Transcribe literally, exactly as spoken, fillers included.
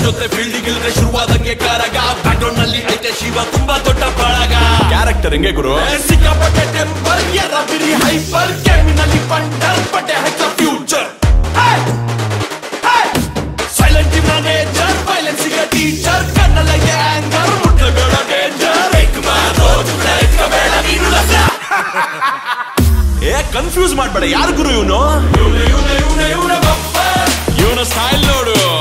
ಜೊತೆ field ಗಿಲ್ರೆ ಶುರುವಾದಂಗೆ ಕಾರಗ background ನಲ್ಲಿ ಐತೆ ಶಿವ ತುಂಬಾ ದೊಡ್ಡ ಬಳಗ ಕ್ಯಾರೆಕ್ಟರ್ ಹೆಂಗೆ ಗುರು ಸಿಕ್ಕಾಪಟ್ಟೆ ಟೆಂಪರ್ ಎರ್ರಬಿರಿ ಹೈಪರ್ ಕೆಮಿನಲ್ಲಿ ಪಂಡರ್ ಪಟ್ಟೆ ಹೈಕ ಫ್ಯೂಚರ್ ಸೈಲೆಂಟ್ ಮ್ಯಾನೇಜರ್ ವೈಲೆನ್ಸ್ ಗೆ ಟೀಚರ್ ಕಣ್ಣಲ್ಲಗೆ ಆಂಗರ್ ಮುಟ್ಲಬೇಡ ಡೇಂಜರ್ ಏಕ್ ಮಾರೋ ಜುಬ್ಳೆ ಕಬೇಡ ನೀನು ಲಸ ಏ ಕನ್ಫ್ಯೂಸ್ ಮಾಡ್ಬೇಡ ಯಾರು ಗುರು ಇವನು ಇವನು ಇವನು ಇವನು ಇವನು ಸ್ಟೈಲ್ ನೋಡು